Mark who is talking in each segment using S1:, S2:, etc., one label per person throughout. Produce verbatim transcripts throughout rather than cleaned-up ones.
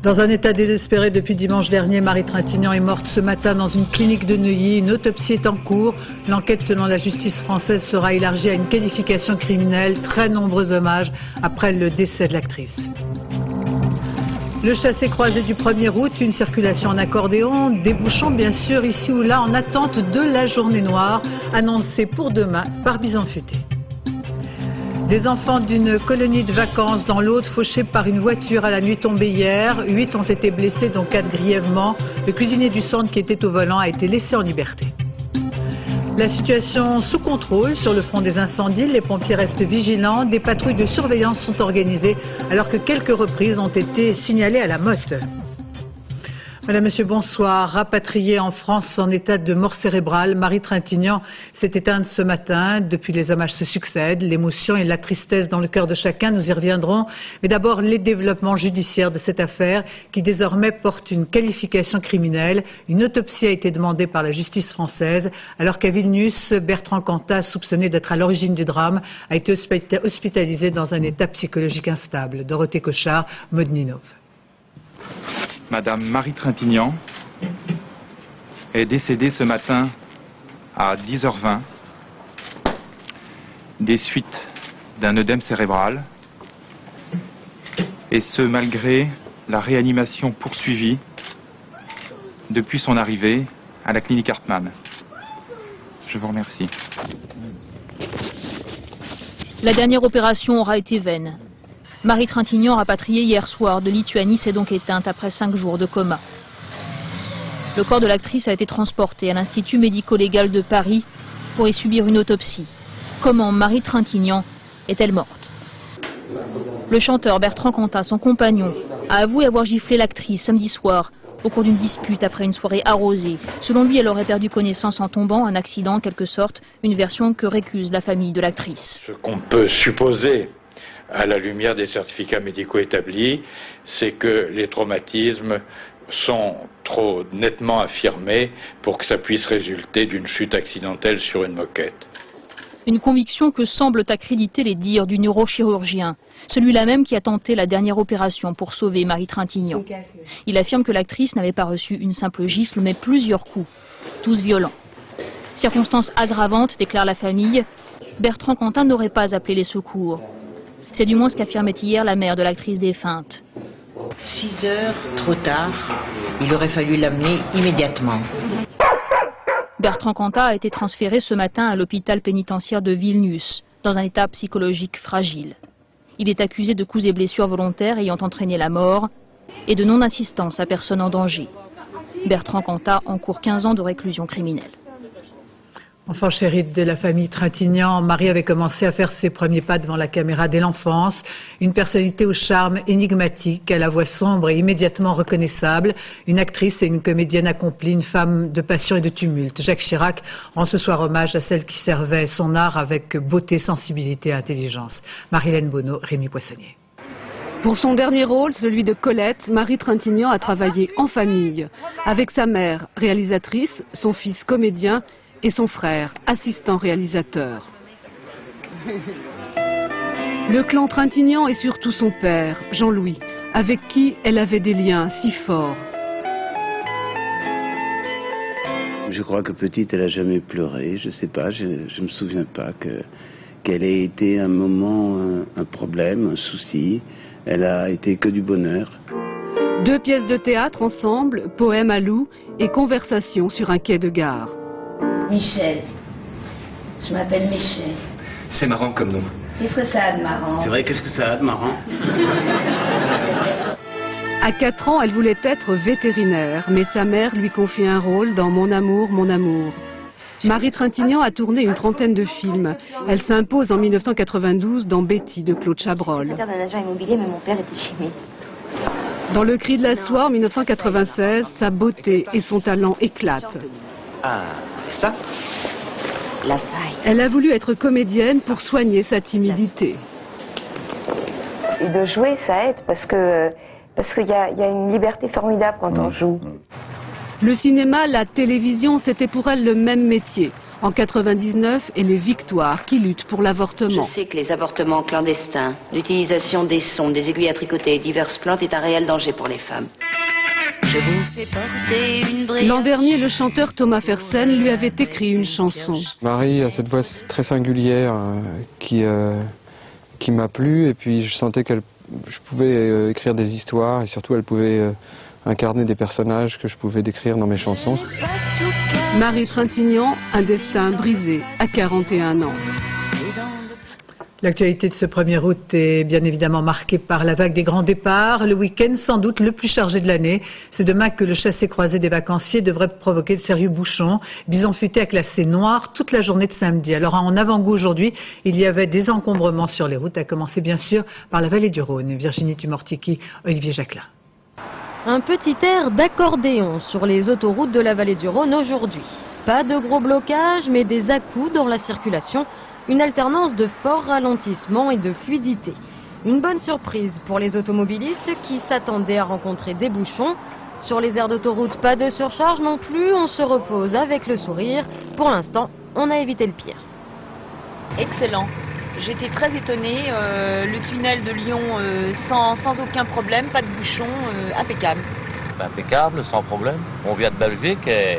S1: Dans un état désespéré depuis dimanche dernier, Marie Trintignant est morte ce matin dans une clinique de Neuilly. Une autopsie est en cours. L'enquête, selon la justice française, sera élargie à une qualification criminelle. Très nombreux hommages après le décès de l'actrice. Le chassé-croisé du premier août, une circulation en accordéon, débouchant bien sûr ici ou là en attente de la journée noire, annoncée pour demain par Bison Futé. Des enfants d'une colonie de vacances dans l'Aude fauchés par une voiture à la nuit tombée hier. Huit ont été blessés, dont quatre grièvement. Le cuisinier du centre qui était au volant a été laissé en liberté. La situation sous contrôle sur le front des incendies. Les pompiers restent vigilants. Des patrouilles de surveillance sont organisées alors que quelques reprises ont été signalées à la motte. Madame, Monsieur, bonsoir. Rapatriée en France en état de mort cérébrale, Marie Trintignant s'est éteinte ce matin. Depuis, les hommages se succèdent, l'émotion et la tristesse dans le cœur de chacun, nous y reviendrons. Mais d'abord, les développements judiciaires de cette affaire qui désormais porte une qualification criminelle. Une autopsie a été demandée par la justice française, alors qu'à Vilnius, Bertrand Cantat, soupçonné d'être à l'origine du drame, a été hospitalisé dans un état psychologique instable. Dorothée Cochard, Modninov.
S2: Madame Marie Trintignant est décédée ce matin à dix heures vingt des suites d'un œdème cérébral, et ce malgré la réanimation poursuivie depuis son arrivée à la clinique Hartmann. Je vous remercie.
S3: La dernière opération aura été vaine. Marie Trintignant, rapatriée hier soir de Lituanie, s'est donc éteinte après cinq jours de coma. Le corps de l'actrice a été transporté à l'Institut médico-légal de Paris pour y subir une autopsie. Comment Marie Trintignant est-elle morte? Le chanteur Bertrand Cantat, son compagnon, a avoué avoir giflé l'actrice samedi soir au cours d'une dispute après une soirée arrosée. Selon lui, elle aurait perdu connaissance en tombant, un accident en quelque sorte, une version que récuse la famille de l'actrice.
S4: Ce qu'on peut supposer, à la lumière des certificats médicaux établis, c'est que les traumatismes sont trop nettement affirmés pour que ça puisse résulter d'une chute accidentelle sur une moquette.
S3: Une conviction que semblent accréditer les dires du neurochirurgien, celui-là même qui a tenté la dernière opération pour sauver Marie Trintignant. Il affirme que l'actrice n'avait pas reçu une simple gifle, mais plusieurs coups, tous violents. Circonstance aggravante, déclare la famille, Bertrand Cantat n'aurait pas appelé les secours. C'est du moins ce qu'affirmait hier la mère de l'actrice défunte.
S5: Six heures, trop tard, il aurait fallu l'amener immédiatement.
S3: Bertrand Cantat a été transféré ce matin à l'hôpital pénitentiaire de Vilnius, dans un état psychologique fragile. Il est accusé de coups et blessures volontaires ayant entraîné la mort et de non-assistance à personne en danger. Bertrand Cantat encourt quinze ans de réclusion criminelle.
S1: Enfant chéri de la famille Trintignant, Marie avait commencé à faire ses premiers pas devant la caméra dès l'enfance. Une personnalité au charme énigmatique, à la voix sombre et immédiatement reconnaissable. Une actrice et une comédienne accomplie, une femme de passion et de tumulte. Jacques Chirac rend ce soir hommage à celle qui servait son art avec beauté, sensibilité et intelligence. Marie-Hélène Bonneau, Rémi Poissonnier.
S6: Pour son dernier rôle, celui de Colette, Marie Trintignant a travaillé en famille. Avec sa mère, réalisatrice, son fils comédien, et son frère, assistant réalisateur. Le clan Trintignant et surtout son père, Jean-Louis, avec qui elle avait des liens si forts.
S7: Je crois que petite, elle n'a jamais pleuré, je ne sais pas, je ne me souviens pas que, qu'elle ait été un moment, un, un problème, un souci. Elle a été que du bonheur.
S6: Deux pièces de théâtre ensemble, Poème à loup et Conversation sur un quai de gare.
S8: Michel. Je m'appelle Michel.
S9: C'est marrant comme nom.
S8: Qu'est-ce que ça a de marrant?
S7: C'est vrai, qu'est-ce que ça a de marrant?
S6: À quatre ans, elle voulait être vétérinaire, mais sa mère lui confie un rôle dans Mon amour, mon amour. Marie Trintignant a tourné une trentaine de films. Elle s'impose en mille neuf cent quatre-vingt-douze dans Betty de Claude Chabrol.
S8: Je suis d'un agent immobilier, mais mon père était chimiste.
S6: Dans Le Cri de la Soie en mille neuf cent quatre-vingt-seize, sa beauté et son talent éclatent.
S9: Ah, ça?
S8: La faille.
S6: Elle a voulu être comédienne pour soigner sa timidité.
S10: Et de jouer, ça aide parce que parce qu'il y a, y a une liberté formidable quand on joue.
S6: Le cinéma, la télévision, c'était pour elle le même métier. En quatre-vingt-dix-neuf, et les Victoires qui luttent pour l'avortement.
S8: Je sais que les avortements clandestins, l'utilisation des sondes, des aiguilles à tricoter et diverses plantes est un réel danger pour les femmes. Je vous fais porter une brillante...
S6: L'an dernier, le chanteur Thomas Fersen lui avait écrit une chanson.
S11: Marie a cette voix très singulière euh, qui, euh, qui m'a plu, et puis je sentais qu'elle je pouvais euh, écrire des histoires, et surtout elle pouvait euh, incarner des personnages que je pouvais décrire dans mes chansons.
S6: Marie Trintignant, un destin brisé à quarante et un ans.
S1: L'actualité de ce premier août est bien évidemment marquée par la vague des grands départs. Le week-end, sans doute le plus chargé de l'année. C'est demain que le chassé-croisé des vacanciers devrait provoquer de sérieux bouchons. Bison futé a classé noir toute la journée de samedi. Alors en avant-goût aujourd'hui, il y avait des encombrements sur les routes, à commencer bien sûr par la vallée du Rhône. Virginie Tumortiki, Olivier Jacquelin.
S12: Un petit air d'accordéon sur les autoroutes de la vallée du Rhône aujourd'hui. Pas de gros blocages, mais des à-coups dans la circulation. Une alternance de forts ralentissements et de fluidité. Une bonne surprise pour les automobilistes qui s'attendaient à rencontrer des bouchons. Sur les aires d'autoroute, pas de surcharge non plus, on se repose avec le sourire. Pour l'instant, on a évité le pire.
S13: Excellent. J'étais très étonnée. Euh, le tunnel de Lyon euh, sans, sans aucun problème, pas de bouchons, euh, impeccable.
S14: Impeccable, sans problème. On vient de Belgique et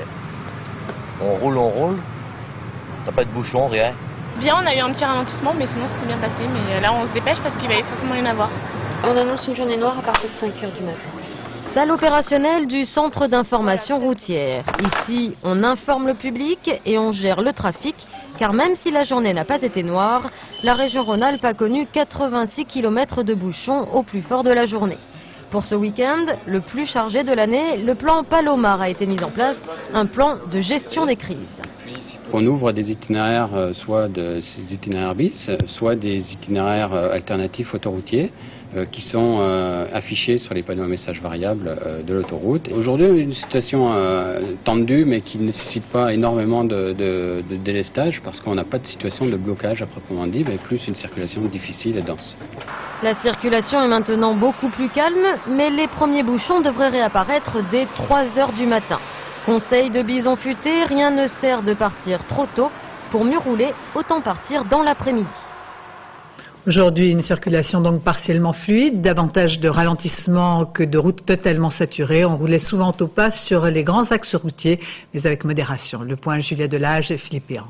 S14: on roule, on roule. T'as pas de bouchons, rien.
S15: Bien, on a eu un petit ralentissement, mais sinon c'est bien passé. Mais là, on se dépêche parce qu'il va y certainement rien avoir.
S12: On annonce une journée noire à partir de cinq heures du matin. Salle opérationnelle du centre d'information routière. Ici, on informe le public et on gère le trafic, car même si la journée n'a pas été noire, la région Rhône-Alpes a connu quatre-vingt-six kilomètres de bouchons au plus fort de la journée. Pour ce week-end, le plus chargé de l'année, le plan Palomar a été mis en place, un plan de gestion des crises.
S16: On ouvre des itinéraires, euh, soit des itinéraires bis, soit des itinéraires euh, alternatifs autoroutiers euh, qui sont euh, affichés sur les panneaux à messages variables euh, de l'autoroute. Aujourd'hui, on a une situation euh, tendue, mais qui ne nécessite pas énormément de, de, de délestage parce qu'on n'a pas de situation de blocage à proprement dit, mais plus une circulation difficile et dense.
S12: La circulation est maintenant beaucoup plus calme, mais les premiers bouchons devraient réapparaître dès trois heures du matin. Conseil de Bison futé, rien ne sert de partir trop tôt. Pour mieux rouler, autant partir dans l'après-midi.
S1: Aujourd'hui, une circulation donc partiellement fluide, davantage de ralentissements que de routes totalement saturées. On roulait souvent au pas sur les grands axes routiers, mais avec modération. Le point Julia Delage et Philippe Péan.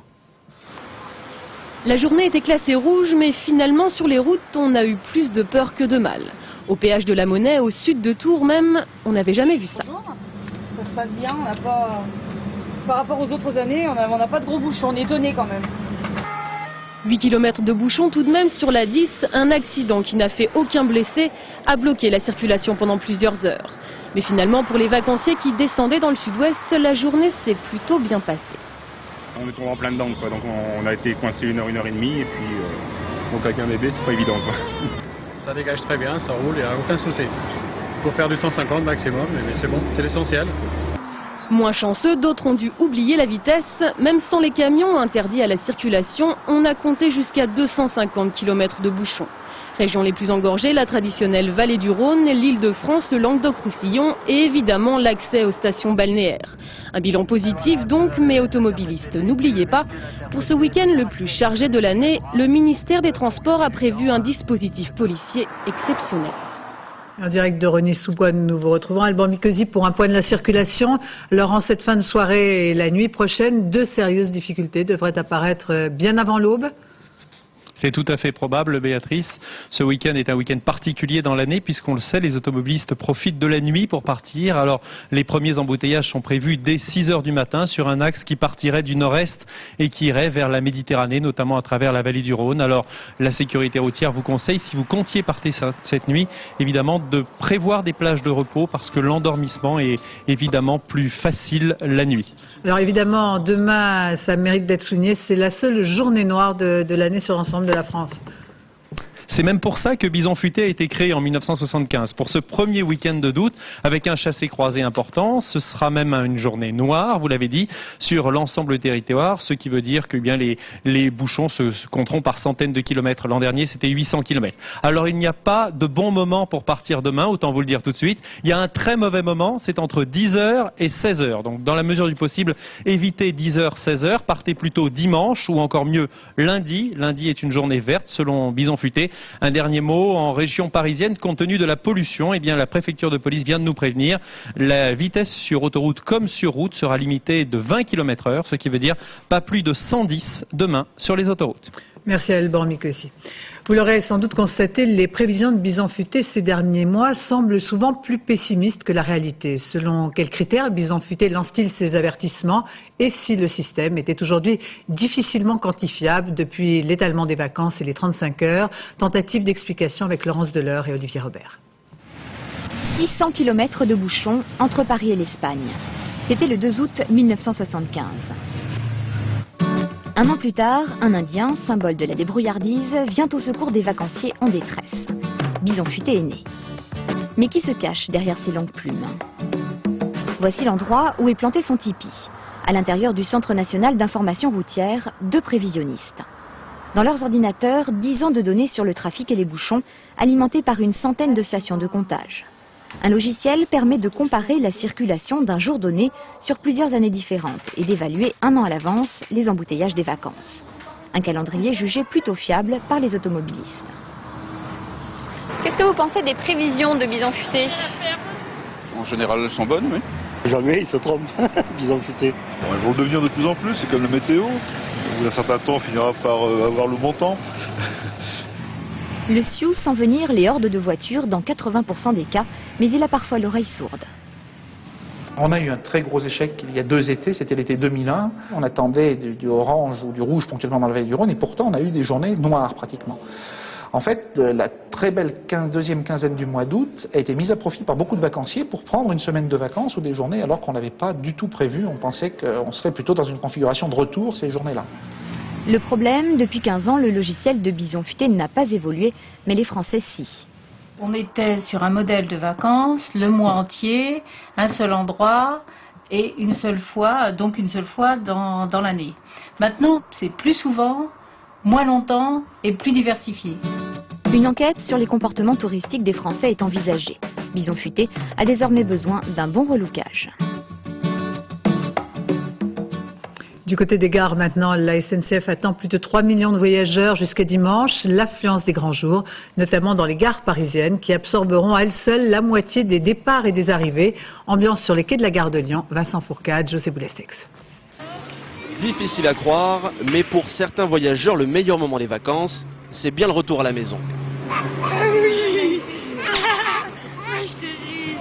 S17: La journée était classée rouge, mais finalement sur les routes, on a eu plus de peur que de mal. Au péage de la Monnaie, au sud de Tours même, on n'avait jamais vu ça.
S18: Ça se passe bien, on n'a pas... Par rapport aux autres années, on n'a pas de gros bouchons, on est étonné quand même.
S17: huit kilomètres de bouchons tout de même sur la dix, un accident qui n'a fait aucun blessé a bloqué la circulation pendant plusieurs heures. Mais finalement, pour les vacanciers qui descendaient dans le sud-ouest, la journée s'est plutôt bien passée.
S19: On est tombé en plein dedans, quoi. Donc on a été coincé une heure, une heure et demie, et puis euh, donc avec un bébé, c'est pas évident, quoi.
S20: Ça dégage très bien, ça roule, il n'y a aucun souci. Pour faire du cent cinquante maximum, mais c'est bon, c'est l'essentiel.
S17: Moins chanceux, d'autres ont dû oublier la vitesse. Même sans les camions interdits à la circulation, on a compté jusqu'à deux cent cinquante kilomètres de bouchons. Régions les plus engorgées, la traditionnelle vallée du Rhône, l'Île-de-France, le Languedoc-Roussillon et évidemment l'accès aux stations balnéaires. Un bilan positif donc, mais automobilistes, n'oubliez pas, pour ce week-end le plus chargé de l'année, le ministère des Transports a prévu un dispositif policier exceptionnel.
S1: En direct de Rosny-sous-Bois, nous vous retrouvons Alban Mikosi pour un point de la circulation. Alors en cette fin de soirée et la nuit prochaine, deux sérieuses difficultés devraient apparaître bien avant l'aube.
S21: C'est tout à fait probable, Béatrice. Ce week-end est un week-end particulier dans l'année puisqu'on le sait, les automobilistes profitent de la nuit pour partir. Alors, les premiers embouteillages sont prévus dès six heures du matin sur un axe qui partirait du nord-est et qui irait vers la Méditerranée, notamment à travers la vallée du Rhône. Alors, la sécurité routière vous conseille, si vous comptiez partir cette nuit, évidemment, de prévoir des plages de repos parce que l'endormissement est évidemment plus facile la nuit.
S1: Alors évidemment, demain, ça mérite d'être souligné, c'est la seule journée noire de, de l'année sur l'ensemble de la France.
S21: C'est même pour ça que Bison Futé a été créé en mille neuf cent soixante-quinze. Pour ce premier week-end de d'août, avec un chassé-croisé important, ce sera même une journée noire, vous l'avez dit, sur l'ensemble du territoire, ce qui veut dire que bien, les, les bouchons se, se compteront par centaines de kilomètres. L'an dernier, c'était huit cents kilomètres. Alors il n'y a pas de bon moment pour partir demain, autant vous le dire tout de suite. Il y a un très mauvais moment, c'est entre dix heures et seize heures. Donc dans la mesure du possible, évitez dix heures, seize heures, partez plutôt dimanche ou encore mieux lundi. Lundi est une journée verte selon Bison Futé. Un dernier mot, en région parisienne, compte tenu de la pollution, eh bien la préfecture de police vient de nous prévenir. La vitesse sur autoroute comme sur route sera limitée de vingt kilomètres heure, ce qui veut dire pas plus de cent dix demain sur les autoroutes.
S1: Merci à Alban Mikosi. Vous l'aurez sans doute constaté, les prévisions de Bison Futé ces derniers mois semblent souvent plus pessimistes que la réalité. Selon quels critères Bison Futé lance-t-il ses avertissements et si le système était aujourd'hui difficilement quantifiable depuis l'étalement des vacances et les trente-cinq heures? Tentative d'explication avec Laurence Deleur et Olivier Robert.
S2: six cents kilomètres de bouchons entre Paris et l'Espagne. C'était le deux août mille neuf cent soixante-quinze. Un an plus tard, un Indien, symbole de la débrouillardise, vient au secours des vacanciers en détresse. Bison Futé est né. Mais qui se cache derrière ces longues plumes? Voici l'endroit où est planté son tipi. À l'intérieur du Centre national d'information routière, deux prévisionnistes. Dans leurs ordinateurs, dix ans de données sur le trafic et les bouchons, alimentés par une centaine de stations de comptage. Un logiciel permet de comparer la circulation d'un jour donné sur plusieurs années différentes et d'évaluer un an à l'avance les embouteillages des vacances. Un calendrier jugé plutôt fiable par les automobilistes. Qu'est-ce que vous pensez des prévisions de Bison Futé?
S22: En général, elles sont bonnes, oui.
S23: Jamais, il se trompe, Bison Futé.
S22: Bon, elles vont le devenir de plus en plus, c'est comme la météo. Au bout d'un certain temps, on finira par euh, avoir le bon temps.
S2: Le Sioux sent venir les hordes de voitures dans quatre-vingts pour cent des cas, mais il a parfois l'oreille sourde.
S24: On a eu un très gros échec il y a deux étés, c'était l'été deux mille un. On attendait du, du orange ou du rouge ponctuellement dans la vallée du Rhône et pourtant on a eu des journées noires pratiquement. En fait, la très belle quinze, deuxième quinzaine du mois d'août a été mise à profit par beaucoup de vacanciers pour prendre une semaine de vacances ou des journées alors qu'on n'avait pas du tout prévu. On pensait qu'on serait plutôt dans une configuration de retour ces journées-là.
S2: Le problème, depuis quinze ans, le logiciel de Bison Futé n'a pas évolué, mais les Français si.
S25: On était sur un modèle de vacances, le mois entier, un seul endroit et une seule fois, donc une seule fois dans, dans l'année. Maintenant, c'est plus souvent, moins longtemps et plus diversifié.
S2: Une enquête sur les comportements touristiques des Français est envisagée. Bison Futé a désormais besoin d'un bon relookage.
S1: Du côté des gares maintenant, la S N C F attend plus de trois millions de voyageurs jusqu'à dimanche, l'affluence des grands jours, notamment dans les gares parisiennes qui absorberont à elles seules la moitié des départs et des arrivées. Ambiance sur les quais de la gare de Lyon, Vincent Fourcade, José Boulestex.
S26: Difficile à croire, mais pour certains voyageurs, le meilleur moment des vacances, c'est bien le retour à la maison.
S27: Oui. Ah, chérie.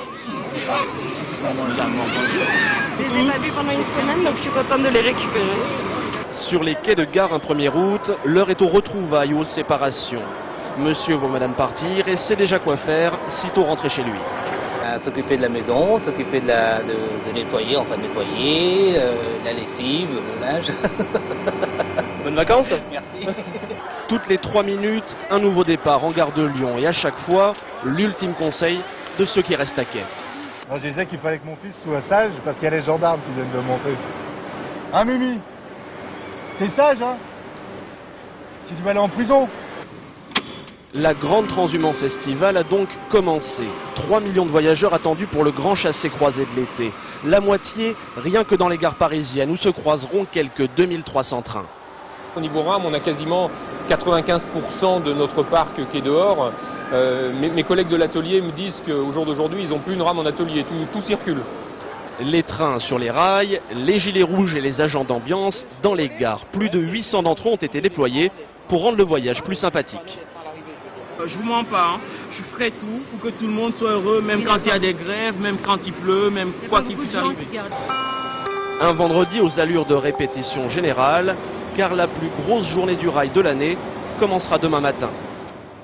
S27: Je les ai pas vus pendant une semaine, donc je suis contente de les récupérer.
S26: Sur les quais de gare un premier août, l'heure est aux retrouvailles ou aux séparations. Monsieur voit madame partir et sait déjà quoi faire, sitôt rentré chez lui.
S28: S'occuper de la maison, s'occuper de, la, de, de nettoyer, enfin de nettoyer, euh, la lessive, le linge.
S26: Bonnes vacances.
S28: Merci.
S26: Toutes les trois minutes, un nouveau départ en gare de Lyon et à chaque fois, l'ultime conseil de ceux qui restent à quai.
S29: Moi je disais qu'il fallait que mon fils soit sage parce qu'il y a les gendarmes qui viennent de monter. Hein Mimi? T'es sage hein? Si tu vas aller en prison.
S26: La grande transhumance estivale a donc commencé. trois millions de voyageurs attendus pour le grand chassé-croisé de l'été. La moitié rien que dans les gares parisiennes où se croiseront quelques deux mille trois cents trains.
S30: Au niveau rame, on a quasiment quatre-vingt-quinze pour cent de notre parc qui est dehors. Euh, mes, mes collègues de l'atelier me disent qu'au jour d'aujourd'hui, ils n'ont plus une rame en atelier, tout, tout circule.
S26: Les trains sur les rails, les gilets rouges et les agents d'ambiance dans les gares. Plus de huit cents d'entre eux ont été déployés pour rendre le voyage plus sympathique.
S27: Je vous mens pas, hein. Je ferai tout pour que tout le monde soit heureux, même quand il y a des grèves, même quand il pleut, même quoi qu'il puisse arriver.
S26: Un vendredi aux allures de répétition générale, car la plus grosse journée du rail de l'année commencera demain matin.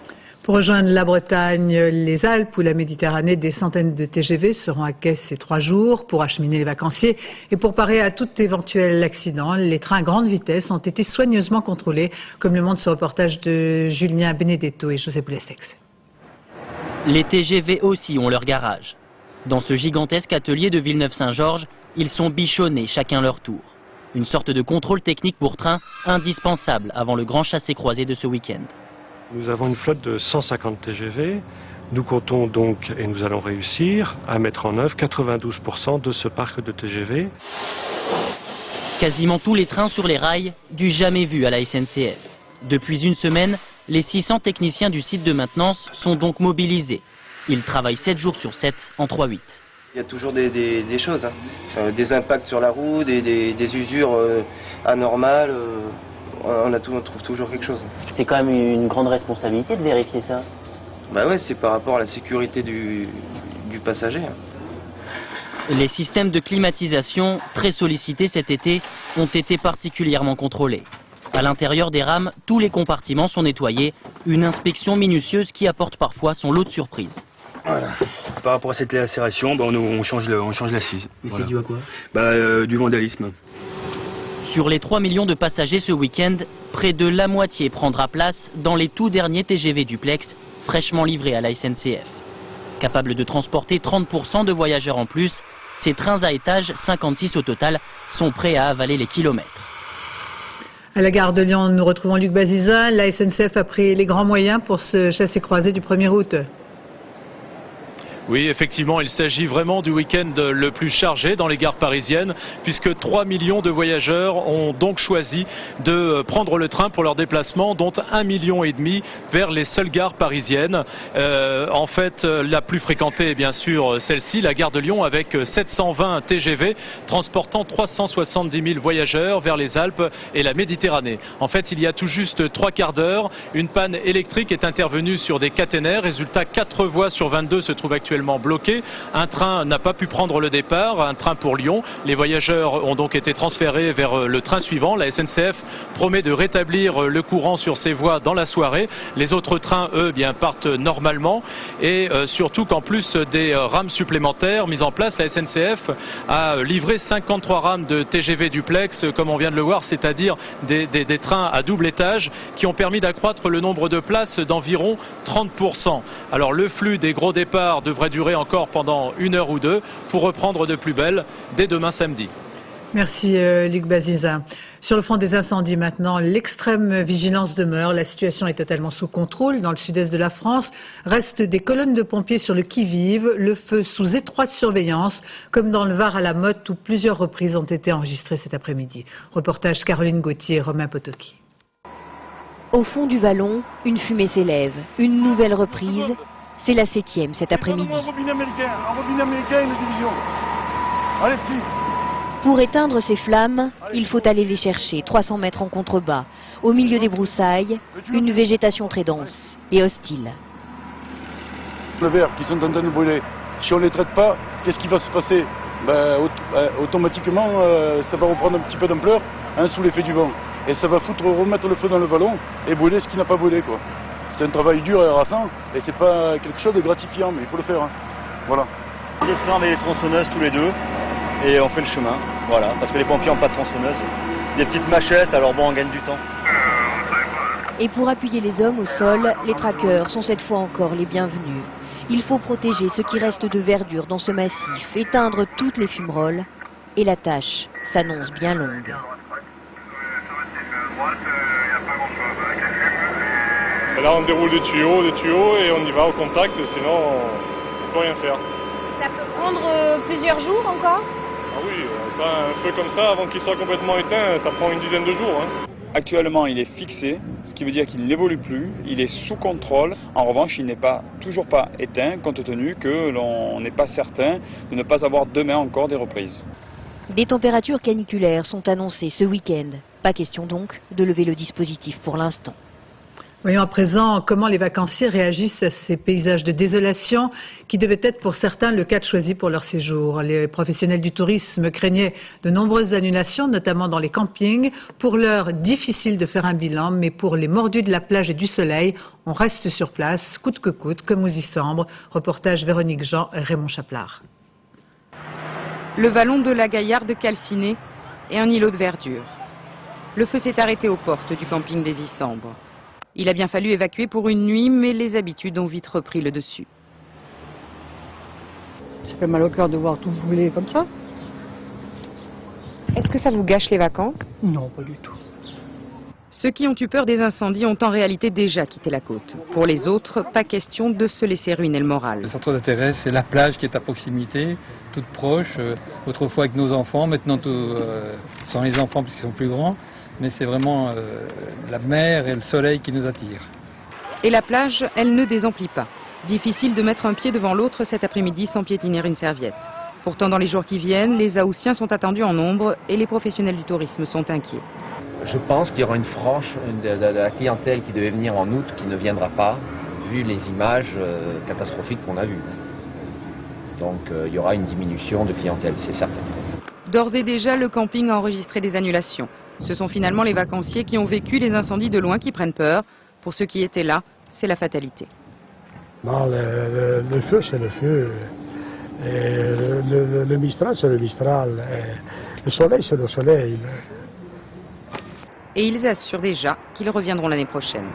S1: Pour rejoindre la Bretagne, les Alpes ou la Méditerranée, des centaines de T G V seront à quai ces trois jours pour acheminer les vacanciers. Et pour parer à tout éventuel accident, les trains à grande vitesse ont été soigneusement contrôlés, comme le montre ce reportage de Julien Benedetto et José Boulestex.
S3: Les T G V aussi ont leur garage. Dans ce gigantesque atelier de Villeneuve-Saint-Georges, ils sont bichonnés chacun leur tour. Une sorte de contrôle technique pour train indispensable avant le grand chassé-croisé de ce week-end.
S4: Nous avons une flotte de cent cinquante T G V. Nous comptons donc, et nous allons réussir, à mettre en œuvre quatre-vingt-douze pour cent de ce parc de T G V.
S3: Quasiment tous les trains sur les rails, du jamais vu à la S N C F. Depuis une semaine, les six cents techniciens du site de maintenance sont donc mobilisés. Ils travaillent sept jours sur sept en trois huit.
S5: Il y a toujours des, des, des choses, hein. euh, des impacts sur la roue, des, des, des usures euh, anormales. Euh... On, a tout, on trouve toujours quelque chose.
S3: C'est quand même une grande responsabilité de vérifier ça.
S5: Bah ouais, c'est par rapport à la sécurité du, du passager.
S3: Les systèmes de climatisation, très sollicités cet été, ont été particulièrement contrôlés. À l'intérieur des rames, tous les compartiments sont nettoyés. Une inspection minutieuse qui apporte parfois son lot de surprises.
S6: Voilà. Par rapport à cette lacération, bah on, on change le, on change l'assise.
S3: Et
S6: voilà.
S3: C'est dû à quoi?
S6: Bah, euh, du vandalisme.
S3: Sur les trois millions de passagers ce week-end, près de la moitié prendra place dans les tout derniers T G V duplex fraîchement livrés à la S N C F. Capables de transporter trente pour cent de voyageurs en plus, ces trains à étage, cinquante-six au total, sont prêts à avaler les kilomètres.
S1: À la gare de Lyon, nous retrouvons Luc Bazizin. La S N C F a pris les grands moyens pour ce chassé-croisé du premier août.
S7: Oui, effectivement, il s'agit vraiment du week-end le plus chargé dans les gares parisiennes, puisque trois millions de voyageurs ont donc choisi de prendre le train pour leur déplacement, dont un million et demi vers les seules gares parisiennes. Euh, en fait, la plus fréquentée est bien sûr celle-ci, la gare de Lyon, avec sept cent vingt T G V transportant trois cent soixante-dix mille voyageurs vers les Alpes et la Méditerranée. En fait, il y a tout juste trois quarts d'heure, une panne électrique est intervenue sur des caténaires. Résultat, quatre voies sur vingt-deux se trouvent actuellement bloqué. Un train n'a pas pu prendre le départ, un train pour Lyon. Les voyageurs ont donc été transférés vers le train suivant. La S N C F promet de rétablir le courant sur ces voies dans la soirée. Les autres trains, eux, bien partent normalement. Et euh, surtout qu'en plus des euh, rames supplémentaires mises en place, la S N C F a livré cinquante-trois rames de T G V duplex, comme on vient de le voir, c'est-à-dire des, des, des trains à double étage qui ont permis d'accroître le nombre de places d'environ trente pour cent. Alors le flux des gros départs devrait durer encore pendant une heure ou deux pour reprendre de plus belle dès demain samedi.
S1: Merci euh, Luc Bazizin. Sur le front des incendies maintenant, l'extrême vigilance demeure. La situation est totalement sous contrôle dans le sud-est de la France. Restent des colonnes de pompiers sur le qui-vive, le feu sous étroite surveillance, comme dans le Var à la Motte où plusieurs reprises ont été enregistrées cet après-midi. Reportage Caroline Gauthier et Romain Potoki.
S2: Au fond du vallon, une fumée s'élève. Une nouvelle reprise. C'est la septième cet après-midi. Pour éteindre ces flammes, il faut aller les chercher, trois cents mètres en contrebas, au milieu des broussailles, une végétation très dense et hostile.
S29: Les vers qui sont en train de brûler, si on ne les traite pas, qu'est-ce qui va se passer? Ben, automatiquement, euh, ça va reprendre un petit peu d'ampleur hein, sous l'effet du vent. Et ça va foutre, remettre le feu dans le vallon et brûler ce qui n'a pas brûlé, quoi. C'est un travail dur et harassant, et c'est pas quelque chose de gratifiant, mais il faut le faire. Hein. Voilà.
S8: On est avec les tronçonneuses tous les deux, et on fait le chemin. Voilà, parce que les pompiers n'ont pas de tronçonneuse. Des petites machettes, alors bon, on gagne du temps.
S2: Et pour appuyer les hommes au sol, les traqueurs sont cette fois encore les bienvenus. Il faut protéger ce qui reste de verdure dans ce massif, éteindre toutes les fumerolles, et la tâche s'annonce bien longue.
S30: Là, on déroule des tuyaux, des tuyaux et on y va au contact, sinon on ne peut rien faire.
S9: Ça peut prendre euh, plusieurs jours encore?
S30: Ah oui, ça, un feu comme ça, avant qu'il soit complètement éteint, ça prend une dizaine de jours. Hein.
S10: Actuellement, il est fixé, ce qui veut dire qu'il n'évolue plus, il est sous contrôle. En revanche, il n'est pas, toujours pas éteint, compte tenu que l'on n'est pas certain de ne pas avoir demain encore des reprises.
S2: Des températures caniculaires sont annoncées ce week-end. Pas question donc de lever le dispositif pour l'instant.
S1: Voyons à présent comment les vacanciers réagissent à ces paysages de désolation qui devaient être pour certains le cadre choisi pour leur séjour. Les professionnels du tourisme craignaient de nombreuses annulations, notamment dans les campings. Pour l'heure, difficile de faire un bilan, mais pour les mordus de la plage et du soleil, on reste sur place, coûte que coûte, comme aux Isambres. Reportage Véronique Jean et Raymond Chaplard.
S11: Le vallon de la Gaillarde calciné et un îlot de verdure. Le feu s'est arrêté aux portes du camping des Isambres. Il a bien fallu évacuer pour une nuit, mais les habitudes ont vite repris le dessus.
S12: Ça fait mal au cœur de voir tout brûler comme ça.
S11: Est-ce que ça vous gâche les vacances?
S12: Non, pas du tout.
S11: Ceux qui ont eu peur des incendies ont en réalité déjà quitté la côte. Pour les autres, pas question de se laisser ruiner le moral.
S13: Le centre d'intérêt, c'est la plage qui est à proximité, toute proche. Euh, autrefois avec nos enfants, maintenant tout, euh, sans les enfants puisqu'ils sont plus grands. Mais c'est vraiment euh, la mer et le soleil qui nous attirent.
S11: Et la plage, elle ne désemplit pas. Difficile de mettre un pied devant l'autre cet après-midi sans piétiner une serviette. Pourtant, dans les jours qui viennent, les Haussiens sont attendus en nombre et les professionnels du tourisme sont inquiets.
S14: Je pense qu'il y aura une frange de, de, de la clientèle qui devait venir en août qui ne viendra pas, vu les images euh, catastrophiques qu'on a vues. Donc euh, il y aura une diminution de clientèle, c'est certain.
S11: D'ores et déjà, le camping a enregistré des annulations. Ce sont finalement les vacanciers qui ont vécu les incendies de loin qui prennent peur. Pour ceux qui étaient là, c'est la fatalité.
S15: Non, le, le, le feu, c'est le feu. Et le, le, le Mistral, c'est le Mistral. Et le soleil, c'est le soleil.
S11: Et ils assurent déjà qu'ils reviendront l'année prochaine.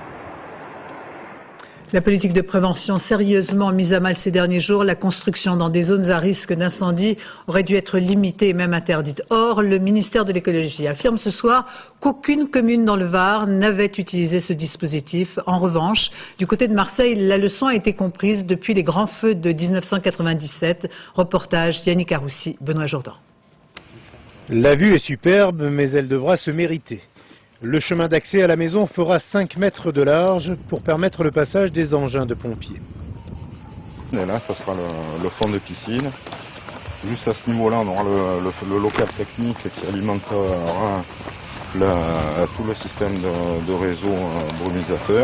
S1: La politique de prévention sérieusement mise à mal ces derniers jours, la construction dans des zones à risque d'incendie aurait dû être limitée et même interdite. Or, le ministère de l'écologie affirme ce soir qu'aucune commune dans le Var n'avait utilisé ce dispositif. En revanche, du côté de Marseille, la leçon a été comprise depuis les grands feux de mille neuf cent quatre-vingt-dix-sept. Reportage Yannick Aroussi, Benoît Jourdan.
S16: La vue est superbe, mais elle devra se mériter. Le chemin d'accès à la maison fera cinq mètres de large pour permettre le passage des engins de pompiers.
S22: Et là, ça sera le, le fond de piscine. Juste à ce niveau-là, on aura le, le, le local technique qui alimentera le, tout le système de, de réseau euh, brumisateur.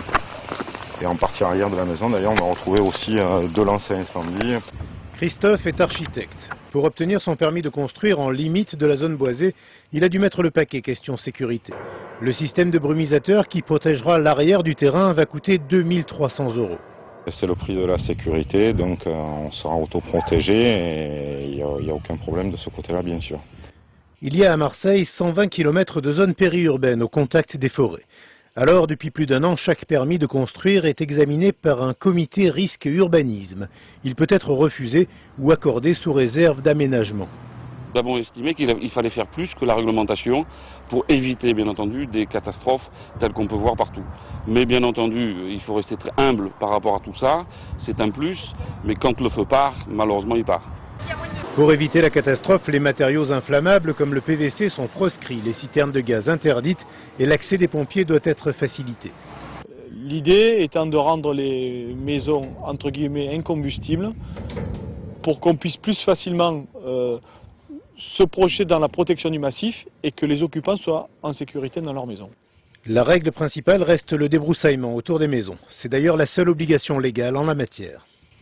S22: Et en partie arrière de la maison, d'ailleurs, on va retrouver aussi euh, deux lancers incendie.
S16: Christophe est architecte. Pour obtenir son permis de construire en limite de la zone boisée, il a dû mettre le paquet question sécurité. Le système de brumisateur qui protégera l'arrière du terrain va coûter deux mille trois cents euros.
S22: C'est le prix de la sécurité, donc euh, on sera autoprotégé et il n'y a, a aucun problème de ce côté-là, bien sûr.
S16: Il y a à Marseille cent vingt kilomètres de zone périurbaine au contact des forêts. Alors, depuis plus d'un an, chaque permis de construire est examiné par un comité risque urbanisme. Il peut être refusé ou accordé sous réserve d'aménagement.
S17: Nous avons estimé qu'il fallait faire plus que la réglementation pour éviter, bien entendu, des catastrophes telles qu'on peut voir partout. Mais bien entendu, il faut rester très humble par rapport à tout ça. C'est un plus, mais quand le feu part, malheureusement, il part.
S16: Pour éviter la catastrophe, les matériaux inflammables comme le P V C sont proscrits, les citernes de gaz interdites et l'accès des pompiers doit être facilité.
S18: L'idée étant de rendre les maisons entre guillemets incombustibles pour qu'on puisse plus facilement euh, se projeter dans la protection du massif et que les occupants soient en sécurité dans leur maison.
S16: La règle principale reste le débroussaillement autour des maisons. C'est d'ailleurs la seule obligation légale en la matière.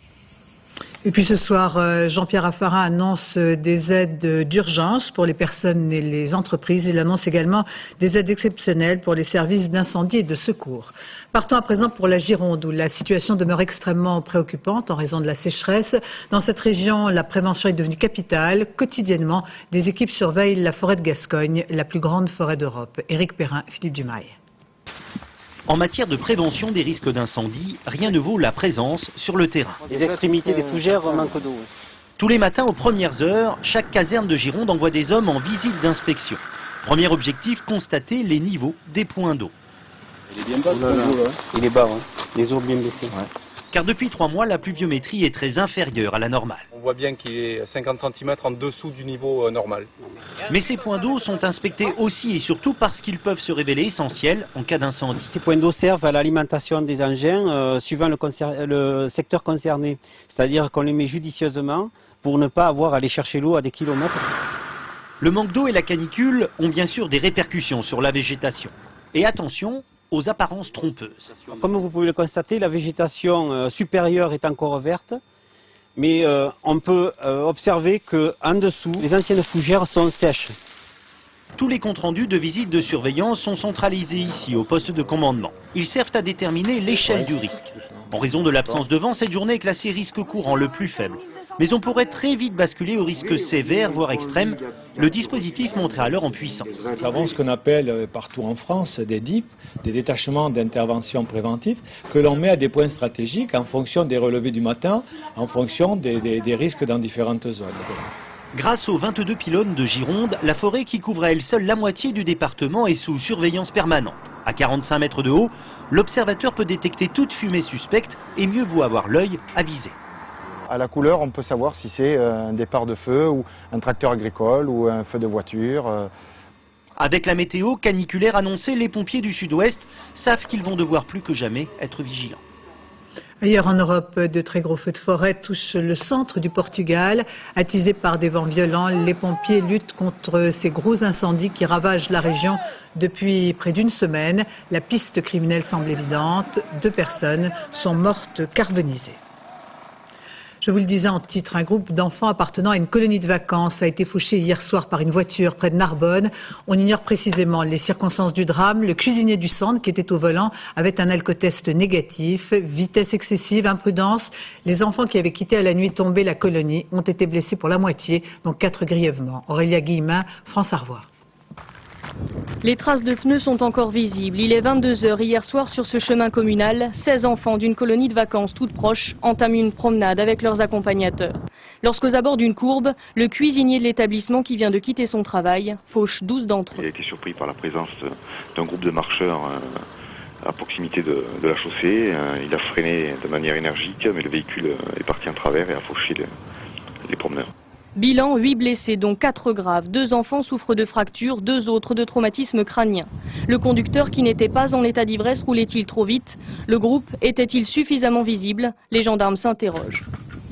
S1: Et puis ce soir, Jean-Pierre Raffarin annonce des aides d'urgence pour les personnes et les entreprises. Il annonce également des aides exceptionnelles pour les services d'incendie et de secours. Partons à présent pour la Gironde, où la situation demeure extrêmement préoccupante en raison de la sécheresse. Dans cette région, la prévention est devenue capitale. Quotidiennement, des équipes surveillent la forêt de Gascogne, la plus grande forêt d'Europe. Éric Perrin, Philippe Dumail.
S19: En matière de prévention des risques d'incendie, rien ne vaut la présence sur le terrain.
S23: Les extrémités des fougères manquent d'eau.
S19: Tous les matins aux premières heures, chaque caserne de Gironde envoie des hommes en visite d'inspection. Premier objectif, constater les niveaux des points d'eau.
S23: Il est bien bas, oh là là. Là. Il est bas, hein. Les eaux bien baissées. Ouais.
S19: Car depuis trois mois, la pluviométrie est très inférieure à la normale.
S20: On voit bien qu'il est cinquante centimètres en dessous du niveau normal.
S19: Mais ces points d'eau sont inspectés aussi et surtout parce qu'ils peuvent se révéler essentiels en cas d'incendie.
S23: Ces points d'eau servent à l'alimentation des engins euh, suivant le, le secteur concerné. C'est-à-dire qu'on les met judicieusement pour ne pas avoir à aller chercher l'eau à des kilomètres.
S19: Le manque d'eau et la canicule ont bien sûr des répercussions sur la végétation. Et attention aux apparences trompeuses.
S23: Comme vous pouvez le constater, la végétation euh, supérieure est encore verte, mais euh, on peut euh, observer qu'en dessous, les anciennes fougères sont sèches.
S19: Tous les comptes rendus de visites de surveillance sont centralisés ici, au poste de commandement. Ils servent à déterminer l'échelle du risque. En raison de l'absence de vent, cette journée est classée risque courant le plus faible. Mais on pourrait très vite basculer au risque sévère, voire extrême. Le dispositif montrait alors en puissance.
S3: Nous avons ce qu'on appelle partout en France des D I P, des détachements d'intervention préventive, que l'on met à des points stratégiques en fonction des relevés du matin, en fonction des, des, des risques dans différentes zones.
S19: Grâce aux vingt-deux pylônes de Gironde, la forêt qui couvre à elle seule la moitié du département est sous surveillance permanente. À quarante-cinq mètres de haut, l'observateur peut détecter toute fumée suspecte et mieux vaut avoir l'œil avisé.
S4: À la couleur, on peut savoir si c'est un départ de feu ou un tracteur agricole ou un feu de voiture.
S19: Avec la météo caniculaire annoncée, les pompiers du sud-ouest savent qu'ils vont devoir plus que jamais être vigilants.
S1: Ailleurs en Europe, de très gros feux de forêt touchent le centre du Portugal. Attisés par des vents violents, les pompiers luttent contre ces gros incendies qui ravagent la région depuis près d'une semaine. La piste criminelle semble évidente. Deux personnes sont mortes carbonisées. Je vous le disais en titre, un groupe d'enfants appartenant à une colonie de vacances a été fauché hier soir par une voiture près de Narbonne. On ignore précisément les circonstances du drame. Le cuisinier du centre, qui était au volant, avait un alcotest négatif. Vitesse excessive, imprudence. Les enfants qui avaient quitté à la nuit tombée la colonie ont été blessés pour la moitié, dont quatre grièvement. Aurélia Guillemin, France Arvois.
S5: Les traces de pneus sont encore visibles. Il est vingt-deux heures hier soir sur ce chemin communal. seize enfants d'une colonie de vacances toute proche entament une promenade avec leurs accompagnateurs. Lorsqu'aux abords d'une courbe, le cuisinier de l'établissement qui vient de quitter son travail fauche douze d'entre eux.
S6: Il a été surpris par la présence d'un groupe de marcheurs à proximité de, de la chaussée. Il a freiné de manière énergique, mais le véhicule est parti en travers et a fauché les, les promeneurs.
S5: Bilan, huit blessés, dont quatre graves. Deux enfants souffrent de fractures, deux autres de traumatismes crâniens. Le conducteur, qui n'était pas en état d'ivresse, roulait-il trop vite? Le groupe était-il suffisamment visible? Les gendarmes s'interrogent.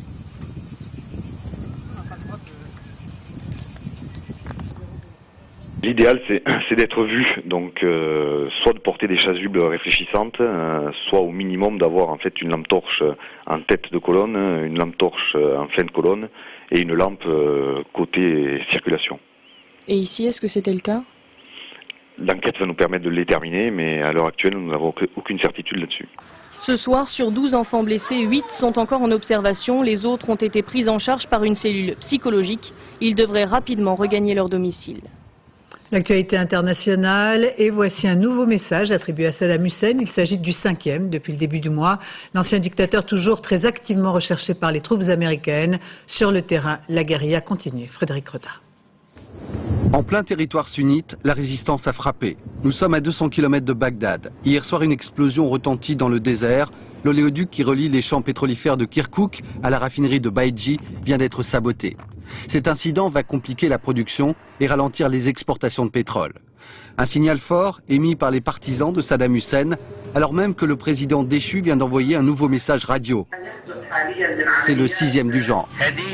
S6: L'idéal, c'est d'être vu, donc euh, soit de porter des chasubles réfléchissantes, euh, soit au minimum d'avoir en fait une lampe torche en tête de colonne, une lampe torche en fin de colonne et une lampe euh, côté circulation.
S5: Et ici, est-ce que c'était le cas?
S6: L'enquête va nous permettre de le déterminer, mais à l'heure actuelle, nous n'avons aucune certitude là-dessus.
S5: Ce soir, sur douze enfants blessés, huit sont encore en observation. Les autres ont été pris en charge par une cellule psychologique. Ils devraient rapidement regagner leur domicile.
S1: L'actualité internationale, et voici un nouveau message attribué à Saddam Hussein. Il s'agit du cinquième depuis le début du mois. L'ancien dictateur, toujours très activement recherché par les troupes américaines. Sur le terrain, la guérilla continue. Frédéric Retard.
S21: En plein territoire sunnite, la résistance a frappé. Nous sommes à deux cents kilomètres de Bagdad. Hier soir, une explosion retentit dans le désert. L'oléoduc qui relie les champs pétrolifères de Kirkouk à la raffinerie de Baïdji vient d'être saboté. Cet incident va compliquer la production et ralentir les exportations de pétrole. Un signal fort émis par les partisans de Saddam Hussein, alors même que le président déchu vient d'envoyer un nouveau message radio. C'est le sixième du genre.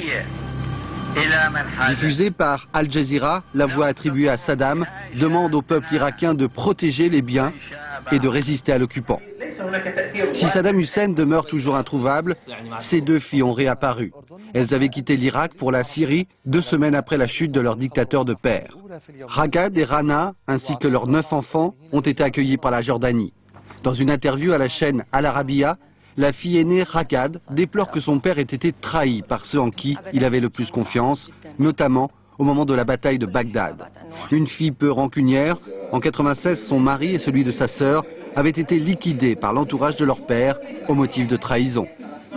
S21: Diffusé par Al Jazeera, la voix attribuée à Saddam demande au peuple irakien de protéger les biens et de résister à l'occupant. Si Saddam Hussein demeure toujours introuvable, ses deux filles ont réapparu. Elles avaient quitté l'Irak pour la Syrie deux semaines après la chute de leur dictateur de père. Ragad et Rana, ainsi que leurs neuf enfants, ont été accueillis par la Jordanie. Dans une interview à la chaîne Al Arabiya, la fille aînée Ragad déplore que son père ait été trahi par ceux en qui il avait le plus confiance, notamment au moment de la bataille de Bagdad. Une fille peu rancunière, en quatre-vingt-seize, son mari et celui de sa sœur avaient été liquidés par l'entourage de leur père au motif de trahison.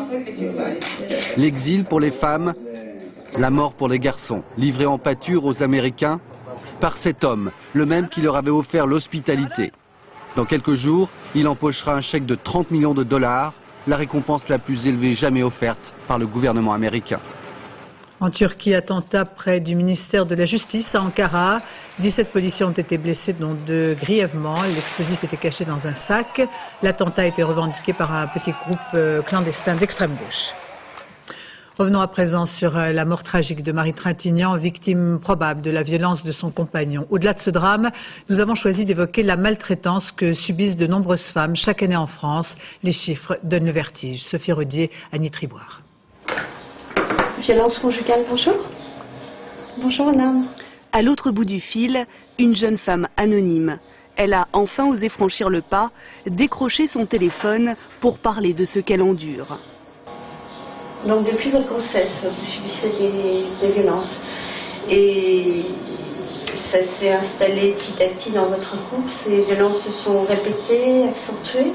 S21: L'exil pour les femmes, la mort pour les garçons, livrés en pâture aux Américains par cet homme, le même qui leur avait offert l'hospitalité. Dans quelques jours, il empochera un chèque de trente millions de dollars, la récompense la plus élevée jamais offerte par le gouvernement américain.
S1: En Turquie, attentat près du ministère de la Justice à Ankara. dix-sept policiers ont été blessés, dont deux grièvement. L'explosif était caché dans un sac. L'attentat a été revendiqué par un petit groupe clandestin d'extrême gauche. Revenons à présent sur la mort tragique de Marie Trintignant, victime probable de la violence de son compagnon. Au-delà de ce drame, nous avons choisi d'évoquer la maltraitance que subissent de nombreuses femmes chaque année en France. Les chiffres donnent le vertige. Sophie Rodier, Annie Triboire.
S7: Violence conjugale, bonjour. Bonjour madame.
S8: À l'autre bout du fil, une jeune femme anonyme. Elle a enfin osé franchir le pas, décrocher son téléphone pour parler de ce qu'elle endure.
S7: Donc depuis votre grossesse, vous subissez des, des violences et ça s'est installé petit à petit dans votre couple. Ces violences se sont répétées, accentuées.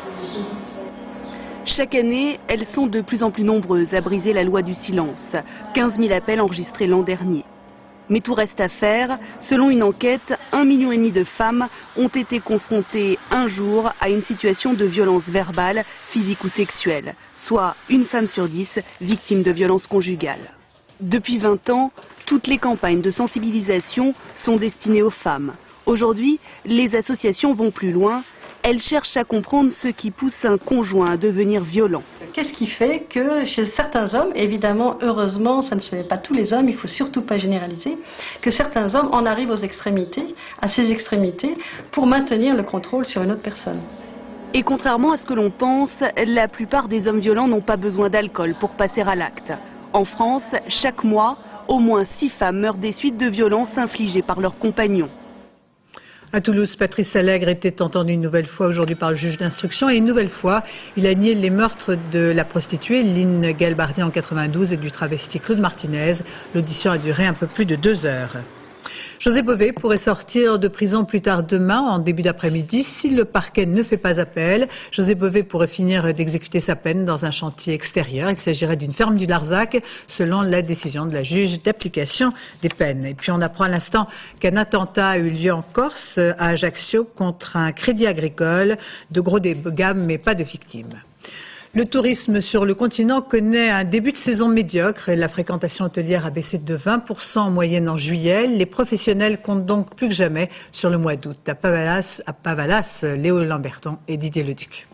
S8: Chaque année, elles sont de plus en plus nombreuses à briser la loi du silence. quinze mille appels enregistrés l'an dernier. Mais tout reste à faire. Selon une enquête, un million et demi de femmes ont été confrontées un jour à une situation de violence verbale, physique ou sexuelle, soit une femme sur dix victime de violences conjugales. Depuis vingt ans, toutes les campagnes de sensibilisation sont destinées aux femmes. Aujourd'hui, les associations vont plus loin. Elles cherchent à comprendre ce qui pousse un conjoint à devenir violent.
S7: Qu'est-ce qui fait que chez certains hommes, évidemment, heureusement, ça ne sont pas tous les hommes, il ne faut surtout pas généraliser, que certains hommes en arrivent aux extrémités, à ces extrémités, pour maintenir le contrôle sur une autre personne.
S8: Et contrairement à ce que l'on pense, la plupart des hommes violents n'ont pas besoin d'alcool pour passer à l'acte. En France, chaque mois, au moins six femmes meurent des suites de violences infligées par leurs compagnons.
S1: À Toulouse, Patrice Allègre était entendu une nouvelle fois aujourd'hui par le juge d'instruction et une nouvelle fois, il a nié les meurtres de la prostituée Lynn Galbardier en quatre-vingt-douze et du travesti Claude Martinez. L'audition a duré un peu plus de deux heures. José Bové pourrait sortir de prison plus tard demain, en début d'après-midi, si le parquet ne fait pas appel. José Bové pourrait finir d'exécuter sa peine dans un chantier extérieur. Il s'agirait d'une ferme du Larzac, selon la décision de la juge d'application des peines. Et puis on apprend à l'instant qu'un attentat a eu lieu en Corse, à Ajaccio, contre un crédit agricole. De gros dégâts, mais pas de victimes. Le tourisme sur le continent connaît un début de saison médiocre et la fréquentation hôtelière a baissé de vingt pour cent en moyenne en juillet. Les professionnels comptent donc plus que jamais sur le mois d'août. À Pavalas, à Pavalas, Léo Lamberton et Didier Leduc.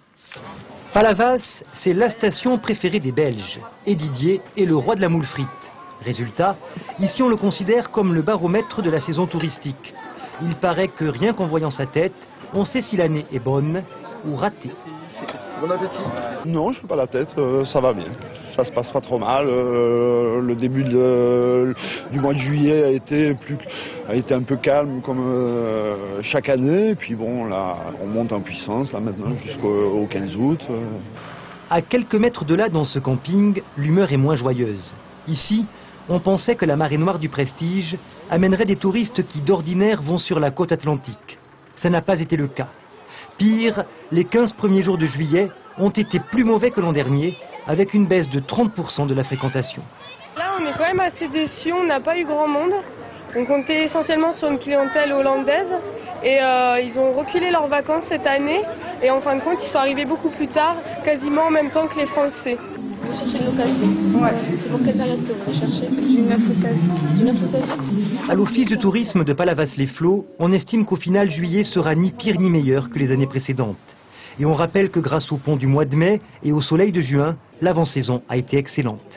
S9: Palavas, c'est la station préférée des Belges. Et Didier est le roi de la moule frite. Résultat, ici on le considère comme le baromètre de la saison touristique. Il paraît que rien qu'en voyant sa tête, on sait si l'année est bonne ou ratée.
S24: Bon appétit. Non, je ne fais pas la tête, euh, ça va bien. Ça se passe pas trop mal. Euh, le début de, du mois de juillet a été, plus, a été un peu calme comme euh, chaque année. Et puis bon, là, on monte en puissance là maintenant jusqu'au quinze août. Euh.
S9: À quelques mètres de là, dans ce camping, l'humeur est moins joyeuse. Ici, on pensait que la marée noire du Prestige amènerait des touristes qui d'ordinaire vont sur la côte atlantique. Ça n'a pas été le cas. Pire, les quinze premiers jours de juillet ont été plus mauvais que l'an dernier, avec une baisse de trente pour cent de la fréquentation.
S25: Là, on est quand même assez déçus, on n'a pas eu grand monde. On comptait essentiellement sur une clientèle hollandaise et euh, ils ont reculé leurs vacances cette année et en fin de compte, ils sont arrivés beaucoup plus tard, quasiment en même temps que les Français.
S7: Vous cherchez une location?
S25: Ouais.
S7: C'est pour quelle période que vous recherchez? Du neuf au seize. Du neuf au seize.
S9: À l'office de tourisme de Palavas-les-Flots, on estime qu'au final, juillet sera ni pire ni meilleur que les années précédentes. Et on rappelle que grâce au pont du mois de mai et au soleil de juin, l'avant-saison a été excellente.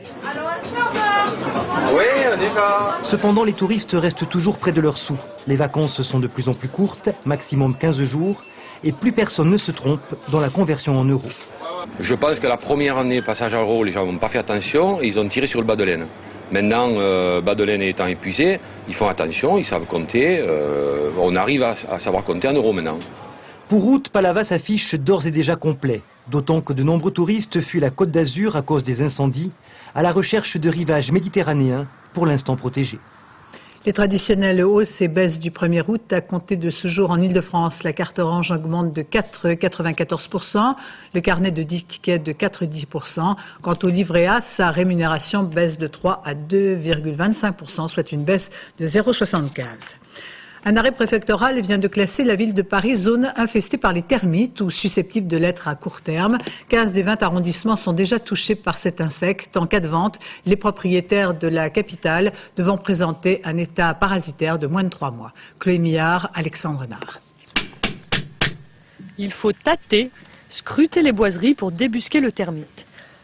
S24: Oui, on y va.
S9: Cependant, les touristes restent toujours près de leurs sous. Les vacances sont de plus en plus courtes, maximum quinze jours, et plus personne ne se trompe dans la conversion en euros.
S26: Je pense que la première année, passage à l'euro, les gens n'ont pas fait attention, ils ont tiré sur le bas de laine. Maintenant, euh, bas de laine étant épuisé, ils font attention, ils savent compter, euh, on arrive à, à savoir compter en euros maintenant.
S9: Pour août, Palavas affiche d'ores et déjà complet, d'autant que de nombreux touristes fuient la Côte d'Azur à cause des incendies, à la recherche de rivages méditerranéens, pour l'instant protégés.
S1: Les traditionnelles hausses et baisses du premier août à compter de ce jour en Ile-de-France. La carte orange augmente de quatre virgule quatre-vingt-quatorze pour cent, le carnet de dix tickets de quatre virgule dix pour cent. Quant au livret A, sa rémunération baisse de trois à deux virgule vingt-cinq pour cent, soit une baisse de zéro virgule soixante-quinze. Un arrêt préfectoral vient de classer la ville de Paris zone infestée par les termites ou susceptible de l'être à court terme. quinze des vingt arrondissements sont déjà touchés par cet insecte. En cas de vente, les propriétaires de la capitale devront présenter un état parasitaire de moins de trois mois. Chloé Millard, Alexandre Nard.
S5: Il faut tâter, scruter les boiseries pour débusquer le termite.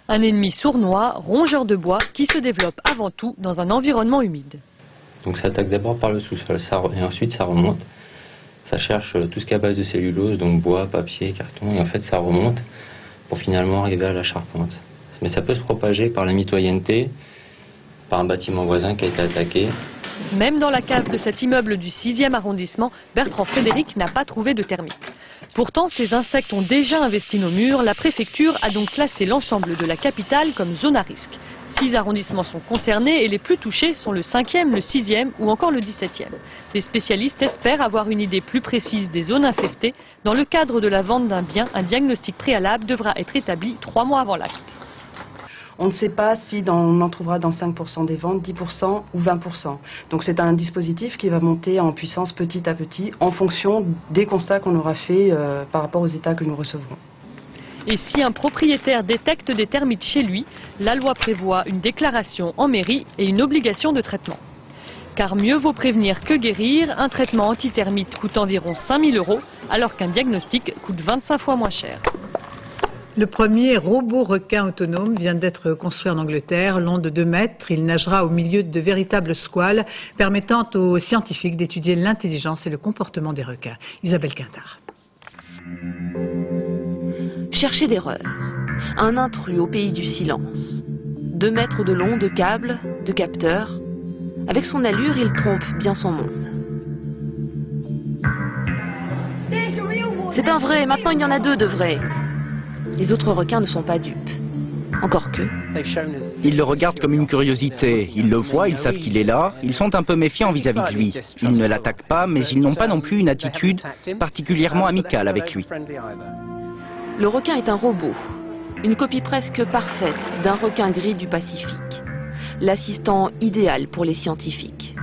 S5: Un ennemi sournois, rongeur de bois, qui se développe avant tout dans un environnement humide.
S2: Donc ça attaque d'abord par le sous-sol et ensuite ça remonte. Ça cherche tout ce qui est à base de cellulose, donc bois, papier, carton, et en fait ça remonte pour finalement arriver à la charpente. Mais ça peut se propager par la mitoyenneté, par un bâtiment voisin qui a été attaqué.
S5: Même dans la cave de cet immeuble du sixième arrondissement, Bertrand Frédéric n'a pas trouvé de termites. Pourtant, ces insectes ont déjà investi nos murs. La préfecture a donc classé l'ensemble de la capitale comme zone à risque. Six arrondissements sont concernés et les plus touchés sont le cinquième, le sixième ou encore le dix-septième. Les spécialistes espèrent avoir une idée plus précise des zones infestées. Dans le cadre de la vente d'un bien, un diagnostic préalable devra être établi trois mois avant l'acte.
S10: On ne sait pas si dans, on en trouvera dans cinq pour cent des ventes, dix pour cent ou vingt pour cent. Donc c'est un dispositif qui va monter en puissance petit à petit en fonction des constats qu'on aura fait euh, par rapport aux états que nous recevrons.
S5: Et si un propriétaire détecte des termites chez lui, la loi prévoit une déclaration en mairie et une obligation de traitement. Car mieux vaut prévenir que guérir, un traitement antitermite coûte environ cinq mille euros alors qu'un diagnostic coûte vingt-cinq fois moins cher.
S1: Le premier robot requin autonome vient d'être construit en Angleterre. Long de deux mètres, il nagera au milieu de véritables squales, permettant aux scientifiques d'étudier l'intelligence et le comportement des requins. Isabelle Quintard.
S12: Chercher d'erreur. Un intrus au pays du silence. Deux mètres de long de câbles, de capteurs. Avec son allure, il trompe bien son monde. C'est un vrai, maintenant il y en a deux de vrais. Les autres requins ne sont pas dupes. Encore que...
S13: Ils le regardent comme une curiosité. Ils le voient, ils savent qu'il est là. Ils sont un peu méfiants vis-à-vis de lui. Ils ne l'attaquent pas, mais ils n'ont pas non plus une attitude particulièrement amicale avec lui.
S12: Le requin est un robot. Une copie presque parfaite d'un requin gris du Pacifique. L'assistant idéal pour les scientifiques.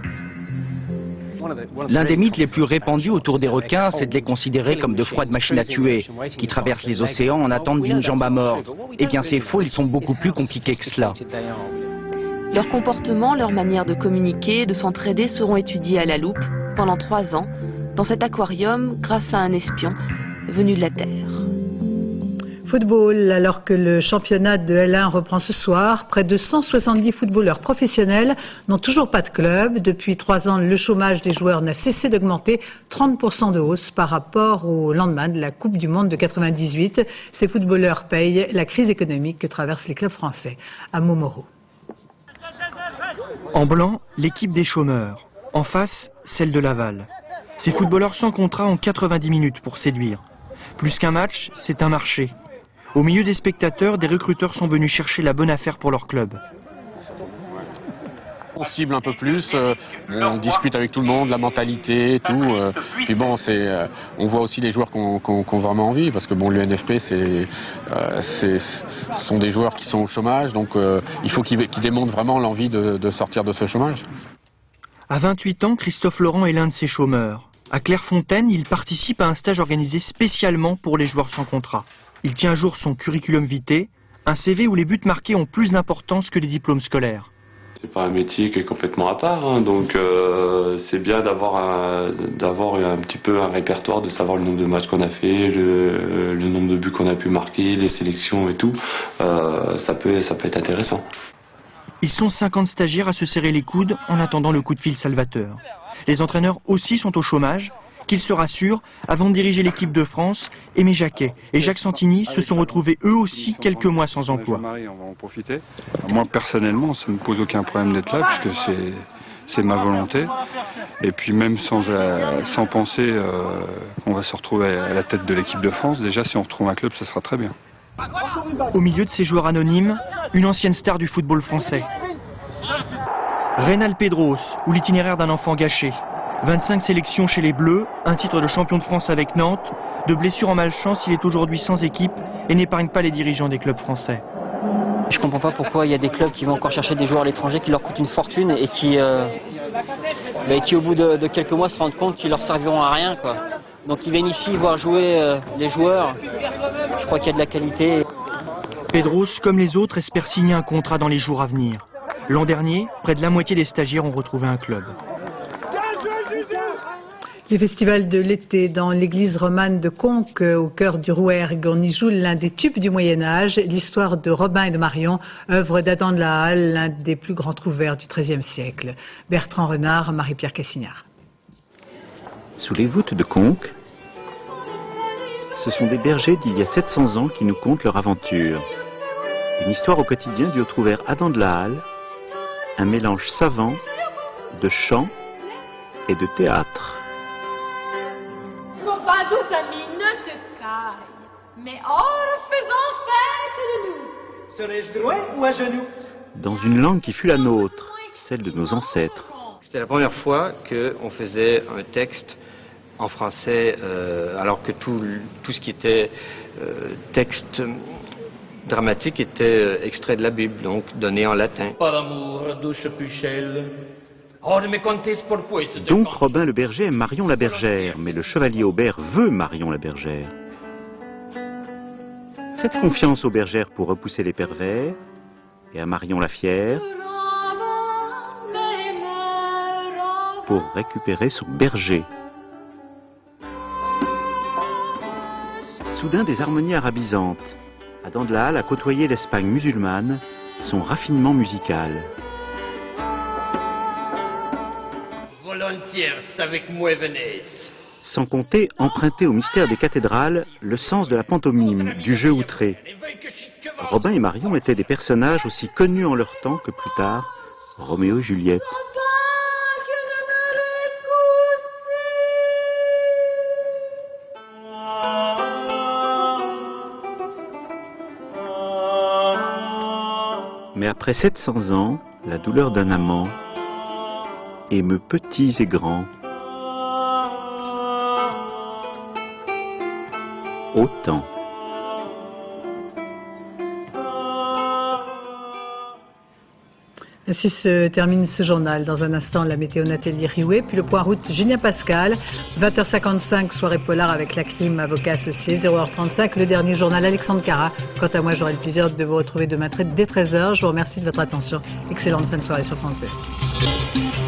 S13: L'un des mythes les plus répandus autour des requins, c'est de les considérer comme de froides machines à tuer, qui traversent les océans en attente d'une jambe à mordre. Eh bien c'est faux, ils sont beaucoup plus compliqués que cela.
S12: Leur comportement, leur manière de communiquer, de s'entraider seront étudiés à la loupe pendant trois ans, dans cet aquarium, grâce à un espion venu de la Terre.
S1: Football, alors que le championnat de L un reprend ce soir, près de cent soixante-dix footballeurs professionnels n'ont toujours pas de club. Depuis trois ans, le chômage des joueurs n'a cessé d'augmenter, trente pour cent de hausse par rapport au lendemain de la Coupe du Monde de quatre-vingt-dix-huit. Ces footballeurs payent la crise économique que traversent les clubs français. À Montmoreau.
S14: En blanc, l'équipe des chômeurs. En face, celle de Laval. Ces footballeurs sans contrat ont quatre-vingt-dix minutes pour séduire. Plus qu'un match, c'est un marché. Au milieu des spectateurs, des recruteurs sont venus chercher la bonne affaire pour leur club.
S17: On cible un peu plus, euh, on discute avec tout le monde, la mentalité, tout. Euh, puis bon, c'est, euh, on voit aussi les joueurs qui ont, qui ont, qui ont vraiment envie, parce que bon, l'U N F P, c'est, euh, c'est, ce sont des joueurs qui sont au chômage, donc euh, il faut qu'ils, qu'ils démontrent vraiment l'envie de, de sortir de ce chômage.
S14: À vingt-huit ans, Christophe Laurent est l'un de ces chômeurs. À Clairefontaine, il participe à un stage organisé spécialement pour les joueurs sans contrat. Il tient à jour son curriculum vitae, un C V où les buts marqués ont plus d'importance que les diplômes scolaires.
S15: C'est pas un métier qui est complètement à part, hein, donc euh, c'est bien d'avoir un, d'avoir un petit peu un répertoire, de savoir le nombre de matchs qu'on a fait, le, le nombre de buts qu'on a pu marquer, les sélections et tout. Euh, ça peut, ça peut être intéressant.
S14: Ils sont cinquante stagiaires à se serrer les coudes en attendant le coup de fil salvateur. Les entraîneurs aussi sont au chômage. Qu'ils se rassurent, avant de diriger l'équipe de France, Aimé Jacquet et Jacques Santini se sont retrouvés eux aussi quelques mois sans emploi.
S27: On va en profiter. Moi personnellement, ça ne me pose aucun problème d'être là, puisque c'est, c'est ma volonté. Et puis même sans, euh, sans penser euh, qu'on va se retrouver à la tête de l'équipe de France, déjà si on retrouve un club, ça sera très bien.
S14: Au milieu de ces joueurs anonymes, une ancienne star du football français. Reynald Pedros, ou l'itinéraire d'un enfant gâché. vingt-cinq sélections chez les Bleus, un titre de champion de France avec Nantes. De blessure en malchance, il est aujourd'hui sans équipe et n'épargne pas les dirigeants des clubs français.
S28: Je comprends pas pourquoi il y a des clubs qui vont encore chercher des joueurs à l'étranger qui leur coûtent une fortune et qui, euh, bah, qui au bout de, de quelques mois se rendent compte qu'ils leur serviront à rien, quoi. Donc ils viennent ici voir jouer euh, les joueurs. Je crois qu'il y a de la qualité.
S14: Pedros, comme les autres, espère signer un contrat dans les jours à venir. L'an dernier, près de la moitié des stagiaires ont retrouvé un club.
S1: Les festivals de l'été dans l'église romane de Conques, au cœur du Rouergue, on y joue l'un des tubes du Moyen-Âge, l'histoire de Robin et de Marion, œuvre d'Adam de la Halle, l'un des plus grands trouvères du treizième siècle. Bertrand Renard, Marie-Pierre Cassignard.
S3: Sous les voûtes de Conques, ce sont des bergers d'il y a sept cents ans qui nous content leur aventure. Une histoire au quotidien du trouvère Adam de la Halle, un mélange savant de chant et de théâtre.
S4: Mon badous ami, ne te caille, mais or faisons fête de nous.
S9: Serais-je droit ou à genoux?
S3: Dans une langue qui fut la nôtre, celle de nos ancêtres.
S2: C'était la première fois qu'on faisait un texte en français, euh, alors que tout, tout ce qui était euh, texte dramatique était euh, extrait de la Bible, donc donné en latin.
S11: Par amour, douce pucelle.
S3: Donc Robin le berger aime Marion la bergère, mais le chevalier Aubert veut Marion la bergère. Faites confiance aux bergères pour repousser les pervers, et à Marion la fière pour récupérer son berger. Soudain des harmonies arabisantes. Adam de la Halle a côtoyé l'Espagne musulmane, son raffinement musical.
S11: Avec moi, venez.
S3: Sans compter emprunter au mystère des cathédrales le sens de la pantomime, du jeu outré. Robin et Marion étaient des personnages aussi connus en leur temps que plus tard, Roméo et Juliette. Mais après sept cents ans, la douleur d'un amant émeut petits et grands. Autant.
S1: Ainsi se termine ce journal. Dans un instant, la météo Nathalie Riouet, puis le point route Julien Pascal. vingt heures cinquante-cinq, soirée polar avec la crime, avocat associé. zéro heure trente-cinq, le dernier journal Alexandre Cara. Quant à moi, j'aurai le plaisir de vous retrouver demain dès treize heures. Je vous remercie de votre attention. Excellente fin de soirée sur France deux.